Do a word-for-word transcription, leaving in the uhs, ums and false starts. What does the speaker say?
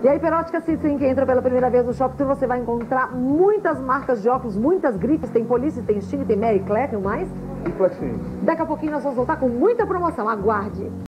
E aí, Perótica Citizen, que entra pela primeira vez no Shop Tour, você vai encontrar muitas marcas de óculos, muitas grifes, tem Police, tem Stine, tem Mary Claire, tem mais. E Flexim. Daqui a pouquinho nós vamos voltar com muita promoção, aguarde.